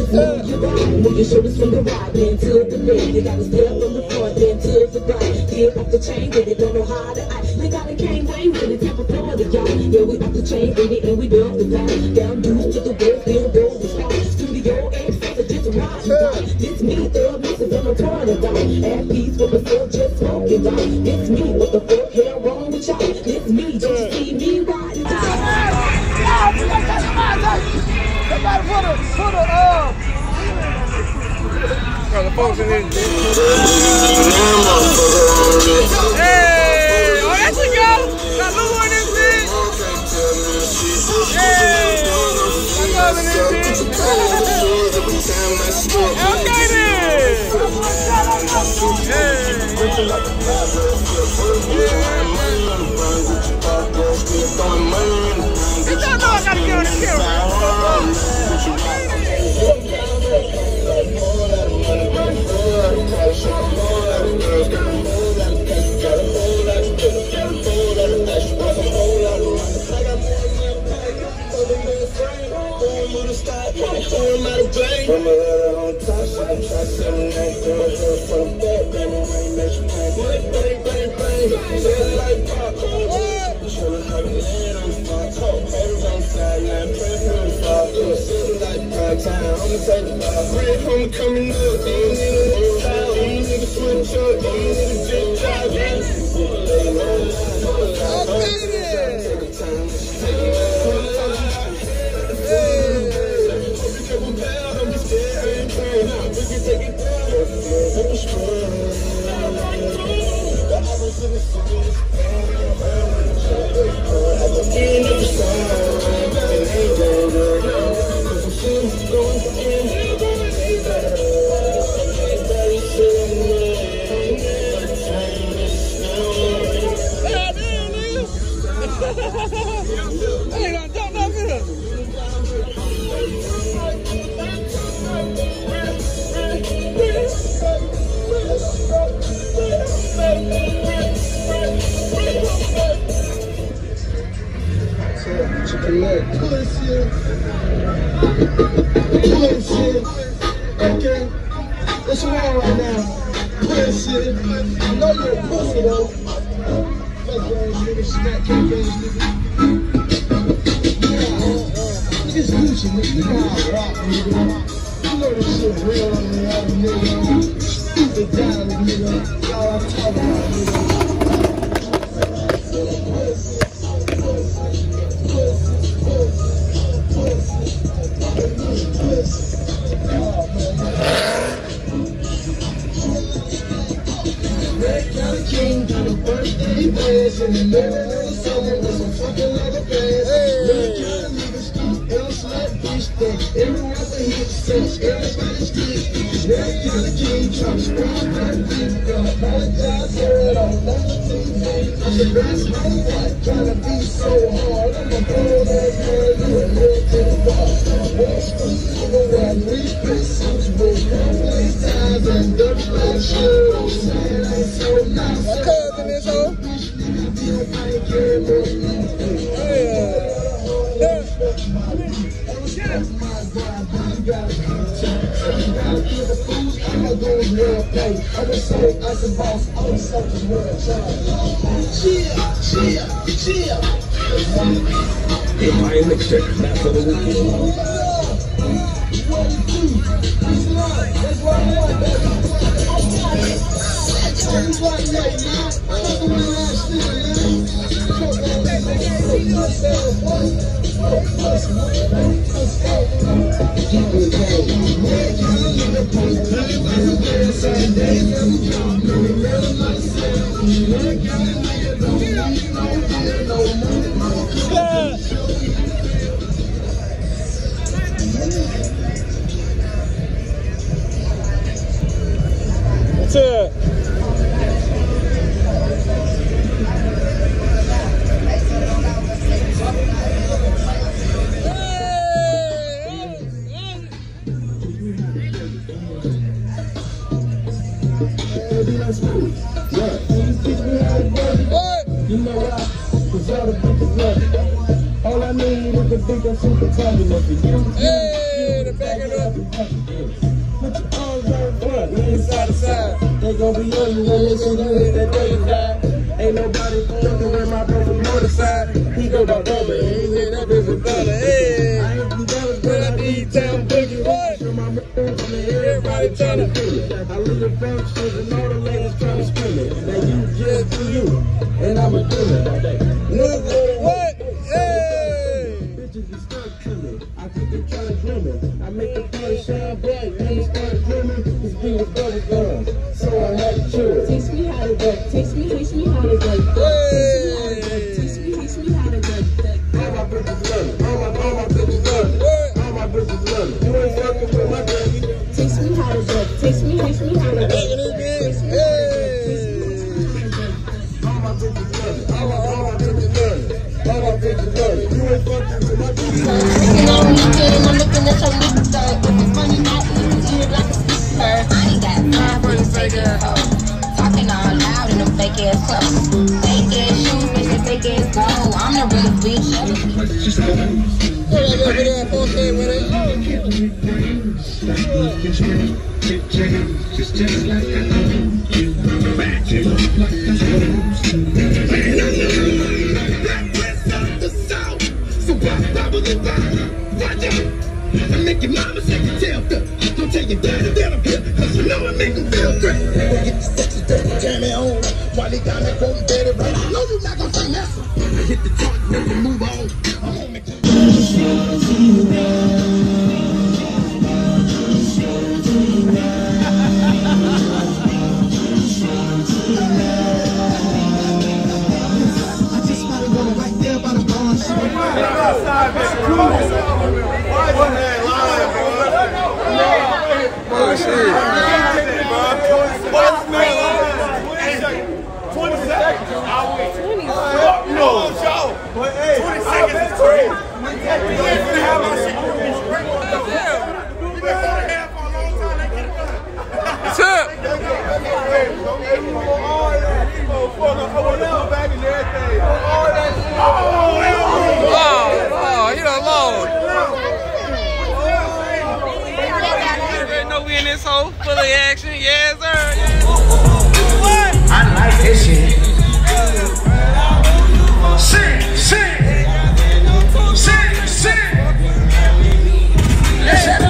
just know you're right. Move your shoulders from the right, then to the left. You gotta step from the front, then to the back. Get off the chain, but they don't know how to act. They got a cane way with it, type of Florida, y'all. Yeah, we off the chain, baby, and we dump the back. Down dudes to the west, billboard, the spot. Studio access, just a ride and die. It's me, thug, missing from a tornado. At peace with the soul, just smoking down. It's me, what the fuck, hell wrong with y'all? It's me, don't you see me riding down? Somebody put the folks in this. Hey, oh, that's a go. Got Lou in this bitch. Hey, I love this bitch. Okay then. Bitch, I know I gotta get on the camera. Coming up, okay? It's war right now. Pussy. I know you're a pussy though. Fuck ass nigga, snack cake ass nigga. Yeah, it's Gucci, nigga. You know how I rock, nigga. You know this shit real on the other nigga. Stupid down, nigga. That's all I'm talking about, nigga. King got a birthday bash in the middle of the summer with some fucking like a bass. Red kind of niggas keep ill slut bitch that every rapper hit sex, everybody street. Red kind of king trying to squash that dick. Apologize for it on national TV. I'm the best homeboy, trying to be so hard. I'm a bold ass man, you a little to the bar. Wall Street, even when we fit suits with complex ties and Dutch like shoes. Man, I ain't so nice. My cousin is home. My mixtape, not for the weekend. That's it. You know why? Cause all the bitches love it. All I need is a big and super tablet for you. Hey, the back it up. gon' be on you when they see you hit that other side. Ain't nobody fucking with my brother motorcycle. He go by brother, and he said that bitch a fella. Hey, I ain't from Dallas, but I need town boogie. What? Everybody tryna do it. I leave the functions and all the ladies tryna scream it. Now you just do you, and I'ma do it. What? Hey! Bitches be stuck to me. I keep it tryna dream it. I make the party shine bright, and they start dreaming. This beat was bubble gum, so I had to chew it. Teach me how to duck. Teach me how to duck. Teach me how to duck. All my bitches love it. All my bitches love it. All my bitches love it. You ain't fucking with my baby. Teach me how to duck. Teach me how to duck. All my bitches love it. All my bitches love it. All my bitches love it. You ain't fucking with my baby. Looking on me, getting, I'm looking at your lips, though. If it's money, not easy, eat it like a sister. I ain't got time for this fake ass hoe. Talking all loud in them fake ass clothes. Fake ass shoes, bitch, and fake ass gold. I'm the real bitch. Just like I know you back to like the South. So why bubble the bottom? Watch out and make your mama shake your tail. Don't tell your daddy that I'm here, cause you know it make them feel great. Get the sexy dirty jammy on while they got me quoting Betty right. I know you're not gonna say nothing. I hit the joint, never move on. I'm on the Full of action, yes sir. I like this shit. Sing. Let's have a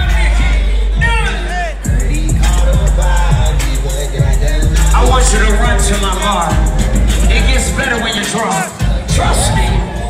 I want you to run to my bar. It gets better when you draw. Trust me.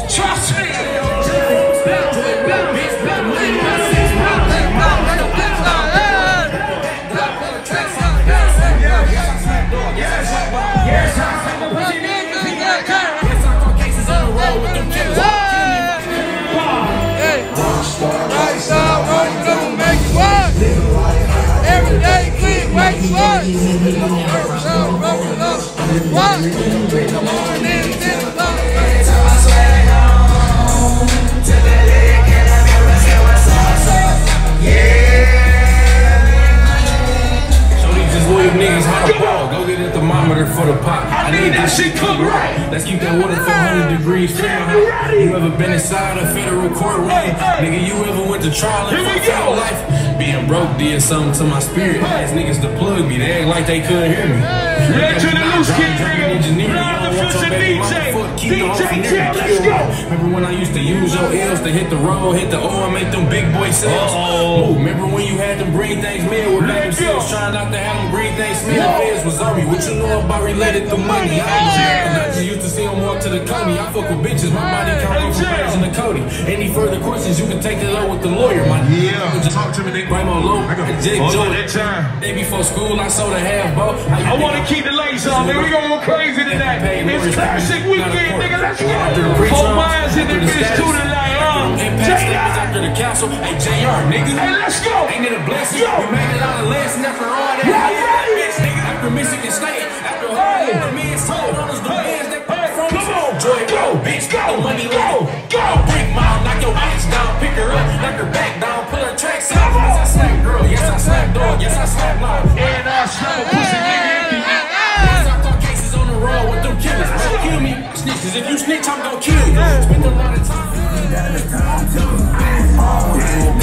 Go get a thermometer for the pot. I need that shit cooked right. Let's keep that water 400 degrees Fahrenheit. You ever been inside a federal courtroom? Nigga, you ever went to trial and fucked your life? Being broke did something to my spirit. Ask niggas to plug me, they act like they couldn't hear me. To the loose kid, Remember when I used to use your L's to hit the road, hit the O, and make them big boy sales? Oh, remember when you had them green things made with baby sales, trying not to have them green things smell? Feds was on me. What you know about related to money? I just used to see them walk to the Coney. I fuck with bitches, my body count from Paris and the Cody. Any further questions, you can take it up with the lawyer. My talk to me, nigga. Right on low. I got Jake Joe. That time. Day before school, I sold a half boat. I want to keep the lights on, nigga. We gonna go crazy tonight. It's classic weekend, nigga. Let's go. 4 miles in the bitch to the light. After the castle, hey JR, nigga. Hey, let's go. Ain't it a blessing? We made it out of lesson after all that. Bitch, nigga. After Michigan State, after all the men sold on us, the bands that come from. Come on, Joy, go, bitch. Go, money, go. Brick mom, knock your ass down, pick her up, knock her back down, pull her tracks out. Yes, I slap girl. Yes, I slap dog. Yes, I slap mom. And I slap pussy, nigga. I caught cases on the road with them killers. Don't kill me, snitches. If you snitch, I'm gonna kill you. Spend a lot of time.